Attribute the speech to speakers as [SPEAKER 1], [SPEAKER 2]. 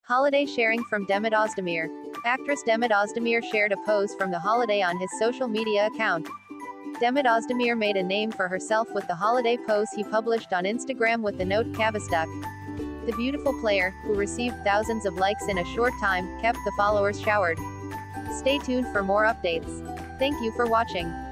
[SPEAKER 1] Holiday sharing from Demet Özdemir. Actress Demet Özdemir shared a pose from the holiday on his social media account. Demet Özdemir made a name for herself with the holiday pose he published on Instagram with the note "Kavastuk." The beautiful player, who received thousands of likes in a short time, kept the followers showered. Stay tuned for more updates. Thank you for watching.